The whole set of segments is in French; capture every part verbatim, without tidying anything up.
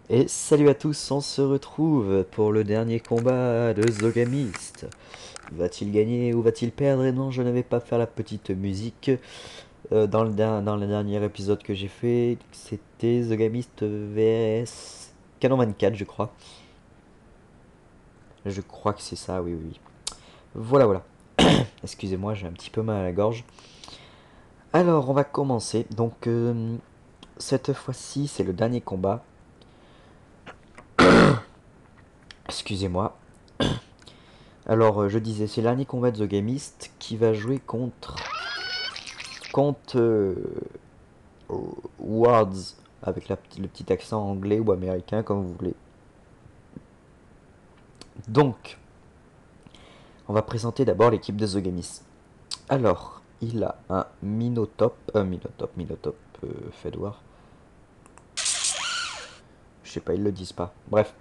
Et salut à tous, on se retrouve pour le dernier combat de Zogamist. Va-t-il gagner ou va-t-il perdre? Et non, je n'avais pas fait la petite musique euh, dans, le, dans le dernier épisode que j'ai fait. C'était Zogamist V S Canon vingt-quatre, je crois. Je crois que c'est ça, oui, oui, oui. Voilà, voilà. Excusez-moi, j'ai un petit peu mal à la gorge. Alors, on va commencer. Donc, euh, cette fois-ci, c'est le dernier combat. Excusez-moi. Alors, euh, je disais, c'est le dernier combat de Zogamist qui va jouer contre contre euh, Wards avec la, le petit accent anglais ou américain comme vous voulez. Donc, on va présenter d'abord l'équipe de Zogamist. Alors, il a un Minotop, un euh, Minotop, Minotop, euh, Fedwar. Je sais pas, ils le disent pas. Bref.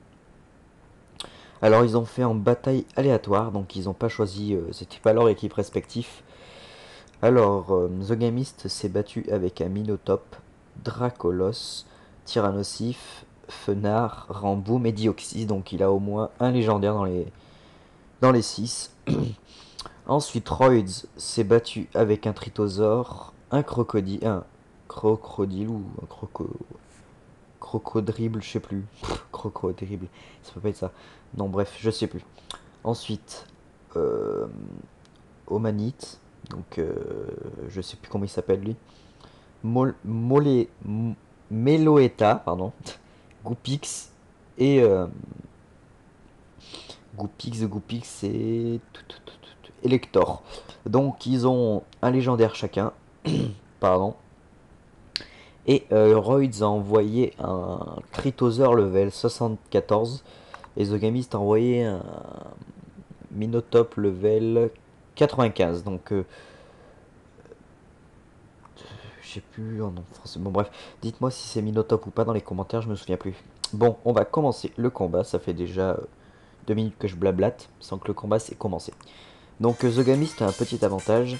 Alors, ils ont fait en bataille aléatoire, donc ils n'ont pas choisi, euh, c'était pas leur équipe respective. Alors, euh, Zogamist s'est battu avec un Minotop, Dracolos, Tyrannosif, Fenard, Ramboum et Dioxys. Donc il a au moins un légendaire dans les, dans les six. Ensuite, Roids s'est battu avec un Tritosaure, un Crocodile, un Crocodile ou un Croco... Crocodrible, je sais plus. Crocodrible, ça peut pas être ça. Non, bref, je sais plus. Ensuite, euh, Omanite, donc euh, je sais plus comment il s'appelle lui. Mol, Molé, Meloetta, pardon, Goupix et euh, Goupix, Goupix et Elector. Donc ils ont un légendaire chacun, pardon. Et euh, Roids a envoyé un Tritosaur level soixante-quatorze et Zogamist a envoyé un Minotop level quatre-vingt-quinze. Donc euh, je sais plus en français. Bon bref, dites-moi si c'est Minotop ou pas dans les commentaires, je me souviens plus. Bon, on va commencer le combat. Ça fait déjà euh, deux minutes que je blablate sans que le combat s'est commencé. Donc euh, Zogamist a un petit avantage.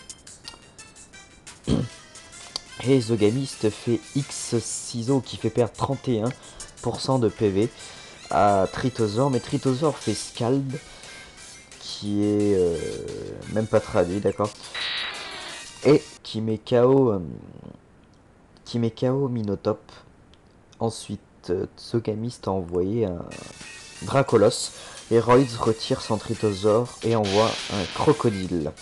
Et Zogamist fait X ciseaux qui fait perdre trente et un pour cent de P V à Tritosaur. Mais Tritosaur fait Scald qui est euh, même pas traduit, d'accord. Et qui met K O euh, qui met K O Minotop. Ensuite, euh, Zogamist a envoyé un Dracolos. Et Roids retire son Tritosaur et envoie un Crocodile.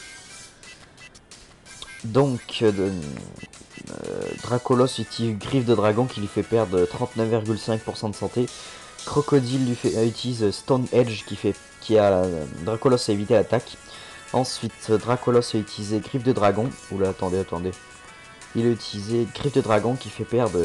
Donc, euh, euh, Dracolos utilise Griffe de Dragon qui lui fait perdre trente-neuf virgule cinq pour cent de santé. Crocodile lui fait, euh, utilise Stone Edge qui fait qui a euh, Dracolos a évité l'attaque. Ensuite, Dracolos a utilisé Griffe de Dragon. Oula, attendez, attendez. Il a utilisé Griffe de Dragon qui fait perdre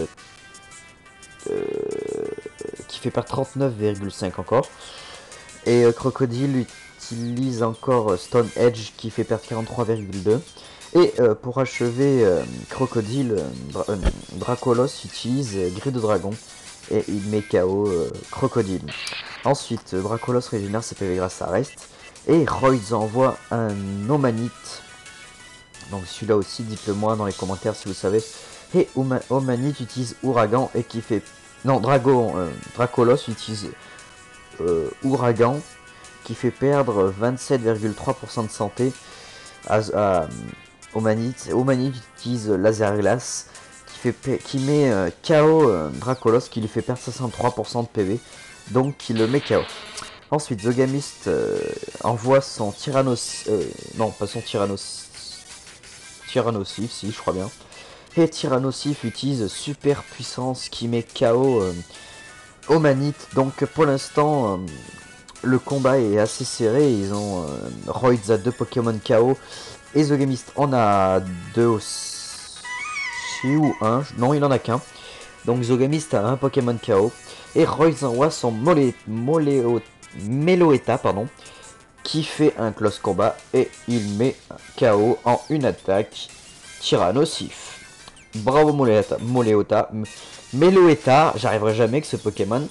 euh, qui fait perdre trente-neuf virgule cinq encore. Et euh, Crocodile utilise encore Stone Edge qui fait perdre quarante-trois virgule deux. Et euh, pour achever euh, Crocodile, euh, Dra euh, Dracolos utilise euh, Grille de Dragon et il met K O euh, Crocodile. Ensuite, euh, Dracolos régénère ses P V grâce à Rest. Et Roids envoie un Omanite. Donc celui-là aussi, dites-le moi dans les commentaires si vous savez. Et Oma Omanite utilise Ouragan et qui fait... Non, Dragon, euh, Dracolos utilise euh, Ouragan qui fait perdre vingt-sept virgule trois pour cent de santé à, à Omanite. Omanite utilise Laser Glace qui, fait, qui met euh, K O euh, Dracolos qui lui fait perdre soixante-trois pour cent de P V. Donc il le met K O. Ensuite Zogamist euh, envoie son Tyrannos... Euh, non pas son Tyrannos... Tyrannosif, si je crois bien. Et Tyrannosif utilise Super Puissance qui met K O euh, Omanite. Donc pour l'instant... Euh, le combat est assez serré, ils ont euh, Roids a deux Pokémon K O et Zogamist en a deux aussi ou un, non il en a qu'un. Donc Zogamist a un Pokémon K O et Roids envoie son Molé, Moléo, Meloetta pardon, qui fait un close combat et il met K O en une attaque Tyrannosif. Bravo Moléota, Moléota, Meloetta, j'arriverai jamais avec ce Pokémon.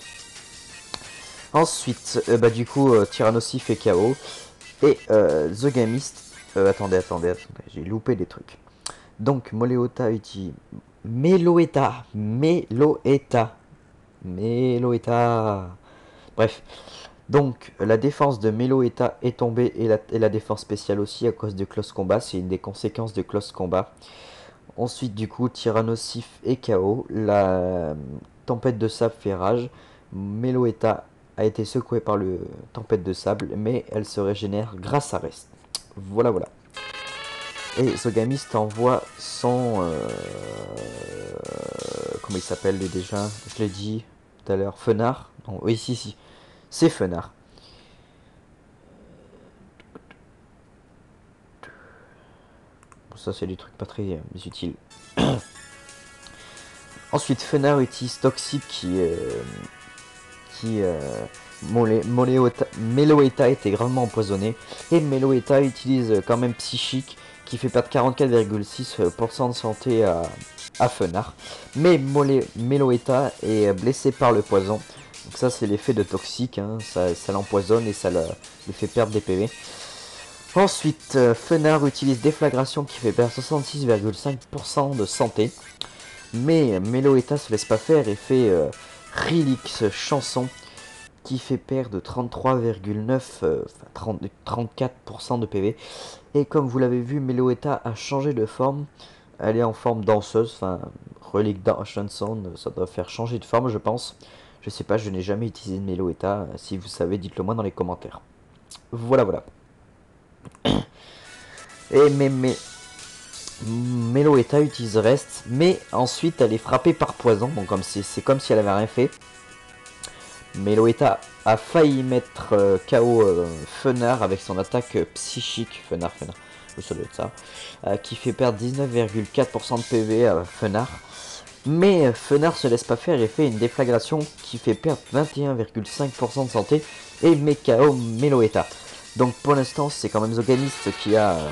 Ensuite, euh, bah du coup, euh, Tyrannosif fait K O. Et euh, Zogamist... Euh, attendez, attendez, attendez, j'ai loupé des trucs. Donc, Moleota utilise... Meloetta, Meloetta. Meloetta. Bref. Donc, la défense de Meloetta est tombée et la, et la défense spéciale aussi à cause de Close Combat. C'est une des conséquences de Close Combat. Ensuite, du coup, Tyrannosif est K O. La tempête de sable fait rage. Meloetta a été secouée par le tempête de sable, mais elle se régénère grâce à Rest. Voilà, voilà. Et Zogamist envoie son... Euh, comment il s'appelle lui déjà? Je l'ai dit tout à l'heure. Fenard. Non, oui, si, si. C'est Fenard. Bon, ça, c'est des trucs pas très euh, utiles. Ensuite, Fenard utilise Toxic qui... Euh, qui... Euh, Meloetta était gravement empoisonné. Et Meloetta utilise quand même Psychique qui fait perdre quarante-quatre virgule six pour cent de santé à, à Fenard. Mais Meloetta est blessé par le poison. Donc ça c'est l'effet de Toxique, hein. ça, ça l'empoisonne et ça le, lui fait perdre des P V. Ensuite, euh, Fenard utilise Déflagration qui fait perdre soixante-six virgule cinq pour cent de santé. Mais Meloetta se laisse pas faire et fait euh, Relix Chanson qui fait perdre trente-trois virgule neuf, euh, trente-quatre pour cent de P V. Et comme vous l'avez vu, Meloetta a changé de forme. Elle est en forme danseuse, enfin, Relic Chanson, ça doit faire changer de forme, je pense. Je sais pas, je n'ai jamais utilisé de Meloetta. Si vous savez, dites-le moi dans les commentaires. Voilà, voilà. Et mais, mais Meloetta utilise Rest, mais ensuite elle est frappée par poison, donc comme c'est comme si elle avait rien fait. Meloetta a failli mettre euh, K O euh, Fenard avec son attaque euh, psychique, Fenard, Fenard, ça doit être ça, euh, qui fait perdre dix-neuf virgule quatre pour cent de P V à Fenard. Mais euh, Fenard se laisse pas faire et fait une déflagration qui fait perdre vingt et un virgule cinq pour cent de santé et met K O Meloetta. Donc pour l'instant c'est quand même Zogamist qui a euh,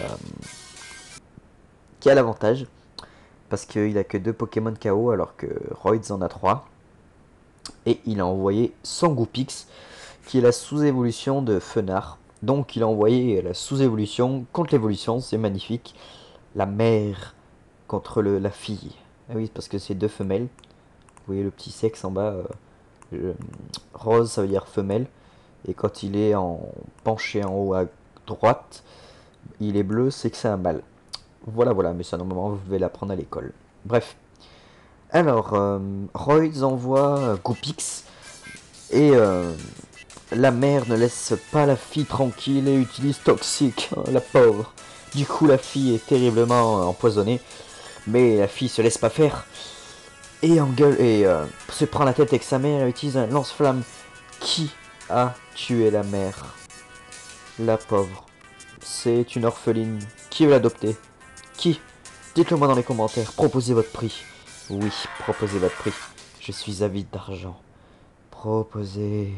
qui a l'avantage parce qu'il a que deux Pokémon K O alors que Roids en a trois. Et il a envoyé Sangupix, qui est la sous-évolution de Fenard. Donc il a envoyé la sous-évolution contre l'évolution, c'est magnifique. La mère contre le, la fille. Ah oui, parce que c'est deux femelles. Vous voyez le petit sexe en bas. Euh, euh, rose, ça veut dire femelle. Et quand il est en penché en haut à droite, il est bleu, c'est que c'est un mâle. Voilà, voilà, mais ça normalement vous devez l'apprendre à l'école. Bref. Alors, euh, Royds envoie euh, Goopix et euh, la mère ne laisse pas la fille tranquille et utilise Toxique, la pauvre. Du coup, la fille est terriblement euh, empoisonnée, mais la fille se laisse pas faire et engueule et euh, se prend la tête avec sa mère et utilise un lance-flamme. Qui a tué la mère? La pauvre. C'est une orpheline. Qui veut l'adopter? Qui? Dites-le moi dans les commentaires. Proposez votre prix. Oui, proposez votre prix. Je suis avide d'argent. Proposez.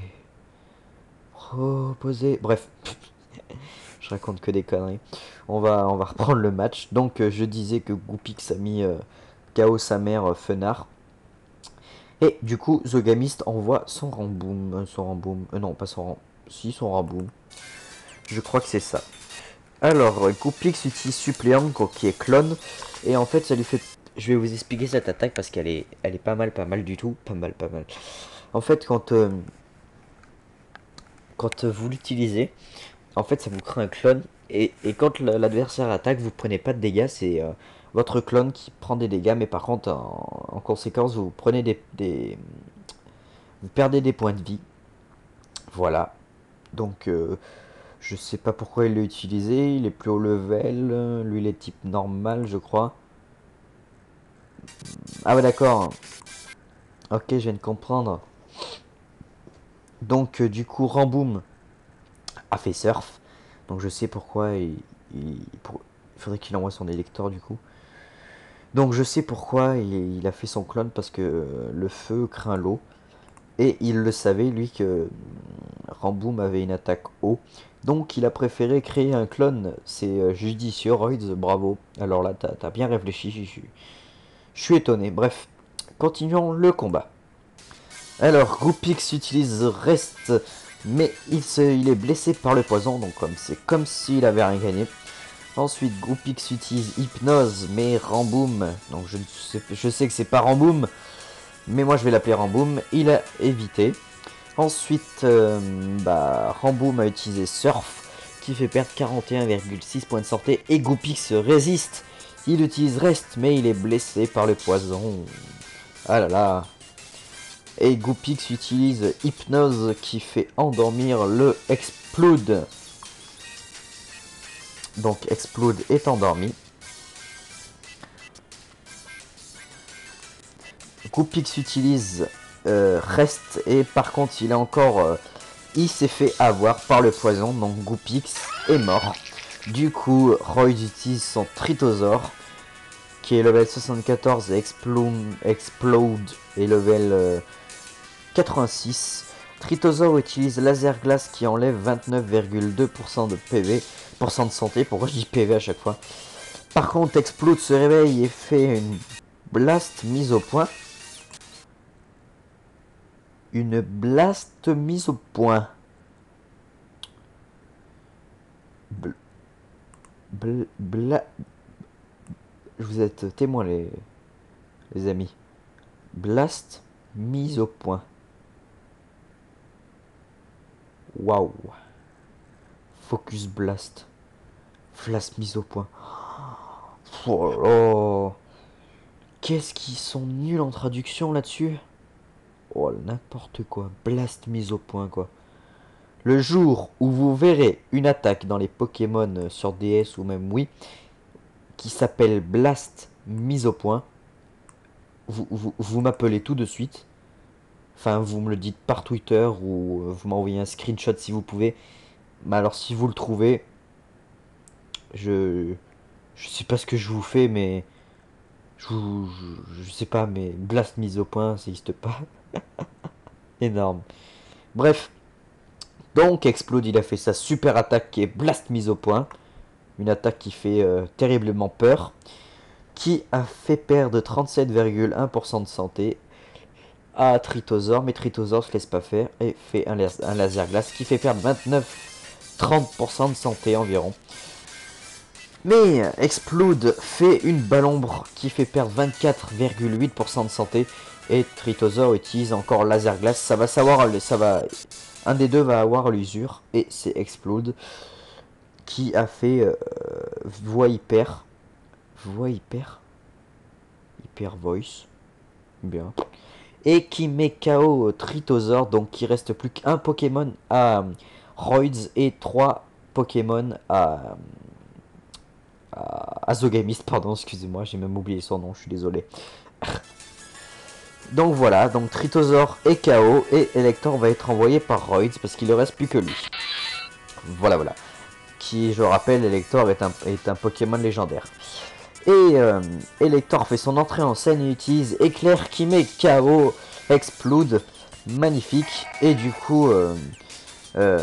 Proposez. Bref. Je raconte que des conneries. On va, on va reprendre le match. Donc, euh, je disais que Goopix a mis euh, K O sa mère euh, Fenard. Et du coup, Zogamist envoie son Ramboom. Euh, son Ramboom. Euh, non, pas son Ramboom. Si, son Ramboom. Je crois que c'est ça. Alors, euh, Goopix utilise Suppléant qui est clone. Et en fait, ça lui fait... Je vais vous expliquer cette attaque parce qu'elle est, elle est pas mal, pas mal du tout. Pas mal, pas mal. En fait, quand, euh, quand vous l'utilisez, en fait, ça vous crée un clone. Et, et quand l'adversaire attaque, vous prenez pas de dégâts. C'est euh, votre clone qui prend des dégâts. Mais par contre, en, en conséquence, vous prenez des, des... Vous perdez des points de vie. Voilà. Donc, euh, je sais pas pourquoi il l'a utilisé. Il est plus haut level. Lui, il est type normal, je crois. Ah ouais, d'accord. Ok, je viens de comprendre. Donc, euh, du coup, Ramboom a fait surf. Donc, je sais pourquoi il, il, pour, il faudrait qu'il envoie son électeur, du coup. Donc, je sais pourquoi il, il a fait son clone, parce que euh, le feu craint l'eau. Et il le savait, lui, que Ramboom avait une attaque eau. Donc, il a préféré créer un clone. C'est euh, judicieux, Roids, bravo. Alors là, t'as t'as bien réfléchi, je suis, je suis étonné. Bref, continuons le combat. Alors, Goopix utilise Rest, mais il, se, il est blessé par le poison, donc comme c'est comme s'il avait rien gagné. Ensuite, Goopix utilise Hypnose, mais Ramboom, donc je, sais, je sais que c'est pas Ramboom, Mais moi je vais l'appeler Ramboom, il a évité. Ensuite, euh, bah, Ramboom a utilisé Surf, qui fait perdre quarante et un virgule six points de santé. Et Goopix résiste. Il utilise Rest, mais il est blessé par le poison. Ah là là. Et Goopix utilise Hypnose, qui fait endormir le Explode. Donc Explode est endormi. Goopix utilise euh, Rest, et par contre il est encore... Euh, il s'est fait avoir par le poison, donc Goopix est mort. Du coup, Roy utilise son Tritosaur, qui est level soixante-quatorze, et Explode, Explode est level euh, quatre-vingt-six. Tritosaur utilise Laser Glace, qui enlève vingt-neuf virgule deux pour cent de P V, pour cent de santé, pourquoi je dis P V à chaque fois. Par contre, Explode se réveille et fait une Blast mise au point. Une Blast mise au point. Bl bl bla Vous êtes témoins, les, les amis. Blast mise au point. Waouh. Focus Blast. Blast mise au point. Oh là là. Qu'est-ce qu'ils sont nuls en traduction là-dessus. Oh, n'importe quoi. Blast mise au point, quoi. Le jour où vous verrez une attaque dans les Pokémon sur D S ou même Wii qui s'appelle Blast mise au point, vous, vous, vous m'appelez tout de suite. Enfin, vous me le dites par Twitter ou vous m'envoyez un screenshot si vous pouvez. Mais alors, si vous le trouvez, je je sais pas ce que je vous fais, mais je, vous, je, je sais pas, mais Blast mise au point, ça n'existe pas. Énorme. Bref, donc Explode, il a fait sa super attaque qui est Blast mise au point. Une attaque qui fait euh, terriblement peur. Qui a fait perdre trente-sept virgule un pour cent de santé à Tritosaur. Mais Tritosaur se laisse pas faire et fait un, las un laser glace qui fait perdre vingt-neuf à trente pour cent de santé environ. Mais Explode fait une balombre qui fait perdre vingt-quatre virgule huit pour cent de santé. Et Tritosaur utilise encore laser glace. Ça va savoir, ça va, un des deux va avoir l'usure. Et c'est Explode qui a fait euh, voix hyper. Voix hyper. Hyper voice. Bien. Et qui met K O Tritosaur. Donc il reste plus qu'un Pokémon à Roids et trois Pokémon à... à Zogamist, pardon, excusez-moi, j'ai même oublié son nom, je suis désolé. Donc voilà, donc Tritosaur est K O et Elector va être envoyé par Roids parce qu'il ne reste plus que lui. Voilà, voilà. Qui, je rappelle, Elector est un, est un Pokémon légendaire. Et euh, Elector fait son entrée en scène et utilise Éclair qui met K O Explode. Magnifique. Et du coup, euh, euh,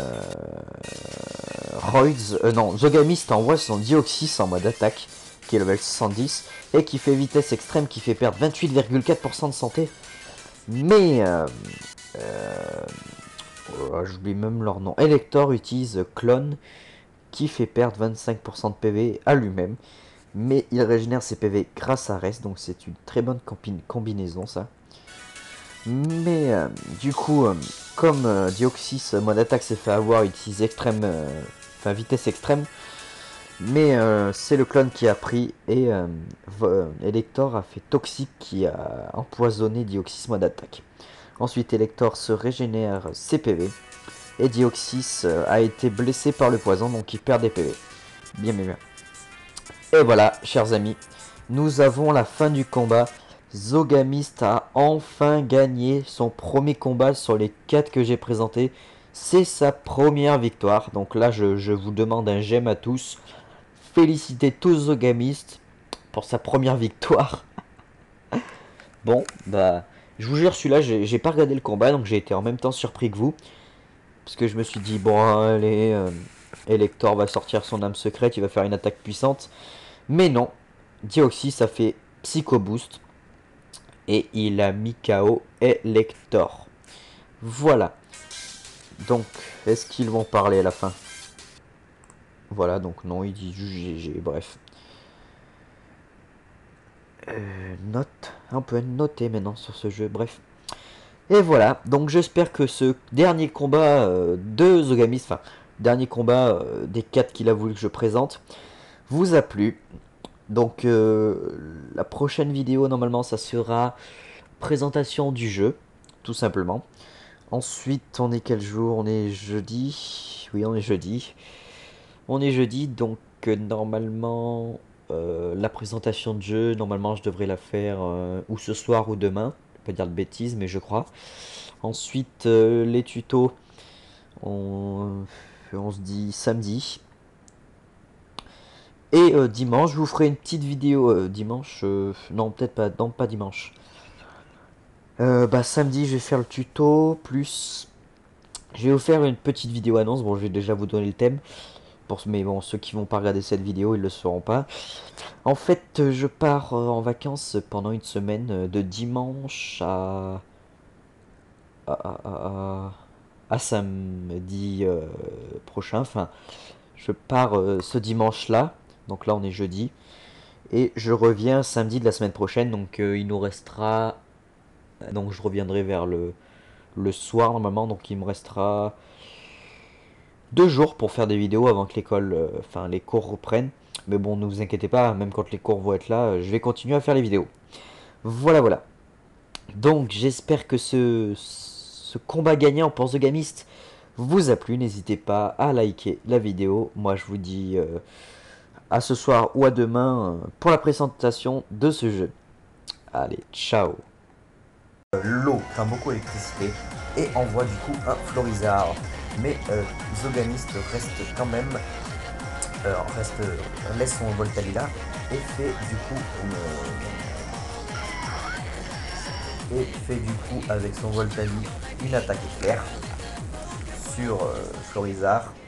Roids, euh, non, Zogamist envoie son Dioxys en mode attaque, qui est level soixante-dix, et qui fait vitesse extrême, qui fait perdre vingt-huit virgule quatre pour cent de santé. Mais, euh, euh, oh, j'oublie même leur nom. Elector utilise Clone, qui fait perdre vingt-cinq pour cent de P V à lui-même. Mais il régénère ses P V grâce à Rest, donc c'est une très bonne combinaison ça. Mais euh, du coup, euh, comme euh, Dioxys, mode attaque s'est fait avoir, utilise extrême, euh, enfin vitesse extrême. Mais euh, c'est le clone qui a pris et euh, Elector a fait Toxic qui a empoisonné Dioxys mode attaque. Ensuite Elector se régénère ses P V et Dioxys euh, a été blessé par le poison donc il perd des P V. Bien bien bien. Et voilà, chers amis, nous avons la fin du combat. Zogamist a enfin gagné son premier combat sur les quatre que j'ai présentés. C'est sa première victoire. Donc là, je, je vous demande un j'aime à tous. Félicitez tous Zogamist pour sa première victoire. Bon, bah, je vous jure, celui-là, j'ai pas regardé le combat, donc j'ai été en même temps surpris que vous. Parce que je me suis dit, bon, allez, euh, Elector va sortir son âme secrète, il va faire une attaque puissante. Mais non, Dioxys a fait Psycho Boost. Et il a mis K O Elector. Voilà. Donc, est-ce qu'ils vont parler à la fin? Voilà, donc non, il dit G G, bref. Euh, note. On peut noter maintenant sur ce jeu, bref. Et voilà, donc j'espère que ce dernier combat euh, de Zogamis, enfin, dernier combat euh, des quatre qu'il a voulu que je présente, vous a plu. Donc euh, la prochaine vidéo, normalement, ça sera présentation du jeu, tout simplement. Ensuite, on est quel jour? On est jeudi. Oui, on est jeudi. On est jeudi, donc euh, normalement, euh, la présentation de jeu, normalement, je devrais la faire euh, ou ce soir ou demain. Je peux pas dire de bêtises, mais je crois. Ensuite, euh, les tutos, on, on se dit samedi. Et euh, dimanche, je vous ferai une petite vidéo. Euh, dimanche, euh, non, peut-être pas, non, pas dimanche. Euh, bah, samedi, je vais faire le tuto, plus je vais vous faire une petite vidéo annonce. Bon, je vais déjà vous donner le thème. Pour, mais bon, ceux qui vont pas regarder cette vidéo, ils le sauront pas. En fait, euh, je pars euh, en vacances pendant une semaine, euh, de dimanche à... à, à, à, à samedi euh, prochain. Enfin, je pars euh, ce dimanche-là. Donc là, on est jeudi. Et je reviens samedi de la semaine prochaine. Donc euh, il nous restera... Donc je reviendrai vers le, le soir normalement. Donc il me restera deux jours pour faire des vidéos avant que l'école, euh, enfin les cours reprennent. Mais bon, ne vous inquiétez pas, même quand les cours vont être là, euh, je vais continuer à faire les vidéos. Voilà, voilà. Donc j'espère que ce, ce combat gagnant pour The Gamist vous a plu. N'hésitez pas à liker la vidéo. Moi je vous dis euh, à ce soir ou à demain euh, pour la présentation de ce jeu. Allez, ciao. L'eau craint beaucoup l'électricité et envoie du coup un Florizard. Mais euh, Zogamist reste quand même, euh, reste, laisse son Voltalila et fait du coup une, et fait du coup avec son Voltali une attaque éclair sur euh, Florizard.